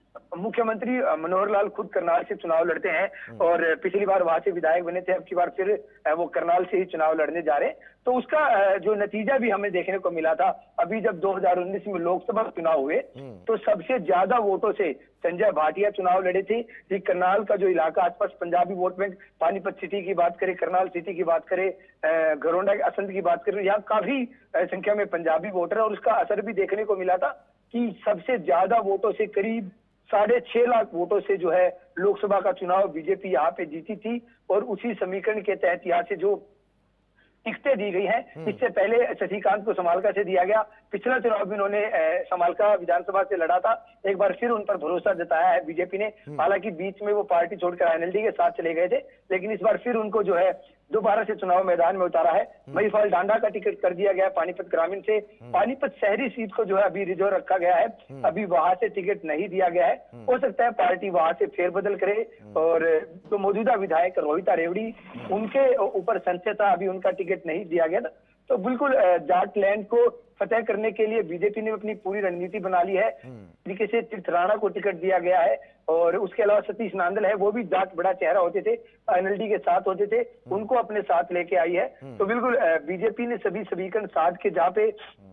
मुख्यमंत्री मनोहर लाल खुद करनाल से चुनाव लड़ते हैं और पिछली बार वहां से विधायक बने थे। अब की बार फिर वो करनाल से ही चुनाव लड़ने जा रहे हैं। तो उसका जो नतीजा भी हमें देखने को मिला था, अभी जब 2019 में लोकसभा चुनाव हुए तो सबसे ज्यादा वोटों से संजय भाटिया चुनाव लड़े थे। ये करनाल का जो इलाका आसपास Punjabi vote bank, Panipat city की बात करें, करनाल सिटी की बात करें, घरोंडा असंध की बात करें, यहाँ काफी संख्या में पंजाबी वोटर है और उसका असर भी देखने को मिला था कि सबसे ज्यादा वोटों से करीब 6.5 लाख वोटों से जो है लोकसभा का चुनाव बीजेपी यहाँ पे जीती थी। और उसी समीकरण के तहत यहाँ से जो टिकटें दी गई हैं, इससे पहले शशिकांत को समालका से दिया गया। पिछला चुनाव भी उन्होंने समालका विधानसभा से लड़ा था। एक बार फिर उन पर भरोसा जताया है बीजेपी ने। हालांकि बीच में वो पार्टी छोड़कर एनएलडी के साथ चले गए थे, लेकिन इस बार फिर उनको जो है दोबारा से चुनाव मैदान में उतारा है। महिफाल डांडा का टिकट कर दिया गया पानीपत ग्रामीण से। पानीपत शहरी सीट को जो है अभी रिजर्व रखा गया है, अभी वहां से टिकट नहीं दिया गया है। हो सकता है पार्टी वहां से फेरबदल करे और जो मौजूदा विधायक रोहिता रेवड़ी, उनके ऊपर संशय था, अभी उनका टिकट नहीं दिया गया था। तो बिल्कुल जाट लैंड को फतेह करने के लिए बीजेपी ने अपनी पूरी रणनीति बना ली है। तरीके से तीर्थ राणा को टिकट दिया गया है और उसके अलावा सतीश नांदल है, वो भी जाट बड़ा चेहरा होते थे, एनएलडी के साथ होते थे, उनको अपने साथ लेके आई है। तो बिल्कुल बीजेपी ने सभी समीकरण साध के जहाँ पे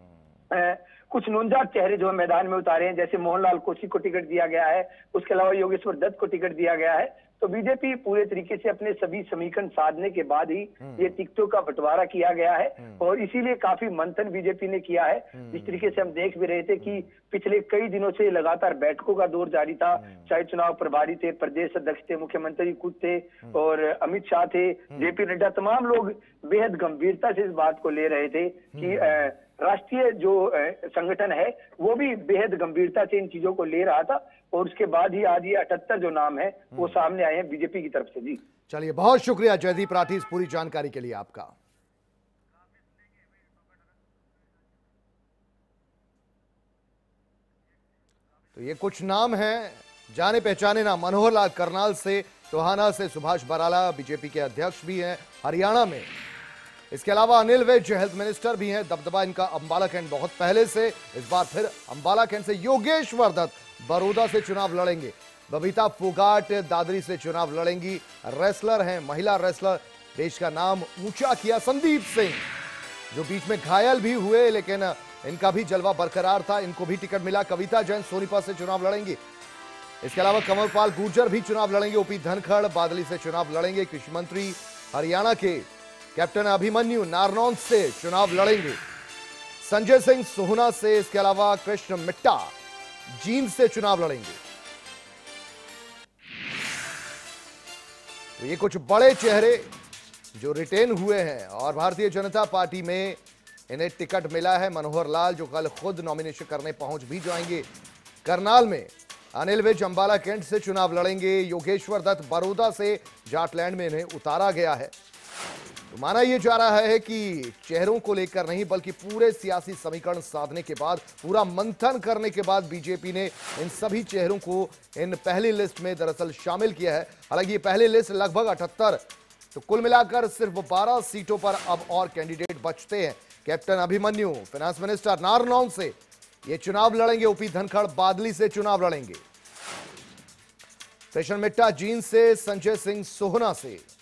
कुछ नौजात चेहरे जो है मैदान में उतारे हैं, जैसे मोहनलाल कोशी को टिकट दिया गया है, उसके अलावा योगेश्वर दत्त को टिकट दिया गया है। तो बीजेपी पूरे तरीके से अपने सभी समीकरण साधने के बाद ही ये टिकटों का बंटवारा किया गया है और इसीलिए काफी मंथन बीजेपी ने किया है। जिस तरीके से हम देख भी रहे थे कि पिछले कई दिनों से लगातार बैठकों का दौर जारी था, चाहे चुनाव प्रभारी थे, प्रदेश अध्यक्ष थे, मुख्यमंत्री खुद थे और अमित शाह थे, जेपी नड्डा, तमाम लोग बेहद गंभीरता से इस बात को ले रहे थे कि राष्ट्रीय जो संगठन है वो भी बेहद गंभीरता से इन चीजों को ले रहा था और उसके बाद ही आज ये 78 जो नाम है वो सामने आए हैं बीजेपी की तरफ से। जी चलिए, बहुत शुक्रिया जयदीप राठी इस पूरी जानकारी के लिए आपका। तो ये कुछ नाम हैं जाने पहचाने ना। मनोहर लाल करनाल से, टोहाना से सुभाष बराला बीजेपी के अध्यक्ष भी हैं हरियाणा में। इसके अलावा अनिल विज हेल्थ मिनिस्टर भी हैं। दबदबा इनका अंबाला कैंट बहुत पहले से, इस बार फिर अंबाला कैंट से योगेश्वर दत्त बड़ौदा से चुनाव लड़ेंगे। बबीता फोगाट दादरी से चुनाव लड़ेंगी। रेसलर हैं, महिला रेसलर, देश का नाम ऊंचा किया संदीप सिंह, जो बीच में घायल भी हुए लेकिन इनका भी जलवा बरकरार था, इनको भी टिकट मिला। कविता जैन सोनीपत से चुनाव लड़ेंगी। इसके अलावा कंवरपाल गुर्जर भी चुनाव लड़ेंगे। ओपी धनखड़ बादली से चुनाव लड़ेंगे। कृषि मंत्री हरियाणा के कैप्टन अभिमन्यु नारनौंद से चुनाव लड़ेंगे। संजय सिंह सोहना से, इसके अलावा कृष्ण मिट्टा जींद से चुनाव लड़ेंगे। तो ये कुछ बड़े चेहरे जो रिटेन हुए हैं और भारतीय जनता पार्टी में इन्हें टिकट मिला है। मनोहर लाल जो कल खुद नॉमिनेशन करने पहुंच भी जाएंगे करनाल में। अनिल विज अंबाला कैंट से चुनाव लड़ेंगे। योगेश्वर दत्त बड़ौदा से, जाटलैंड में इन्हें उतारा गया है। तो माना यह जा रहा है कि चेहरों को लेकर नहीं बल्कि पूरे सियासी समीकरण साधने के बाद, पूरा मंथन करने के बाद बीजेपी ने इन सभी चेहरों को इन पहली लिस्ट में दरअसल शामिल किया है। हालांकि ये पहली लिस्ट लगभग 78, तो कुल मिलाकर सिर्फ 12 सीटों पर अब और कैंडिडेट बचते हैं। Captain Abhimanyu finance minister Narnaund से ये चुनाव लड़ेंगे। ओपी धनखड़ बादली से चुनाव लड़ेंगे। कृष्ण मिट्टा जींद से, संजय सिंह सोहना से।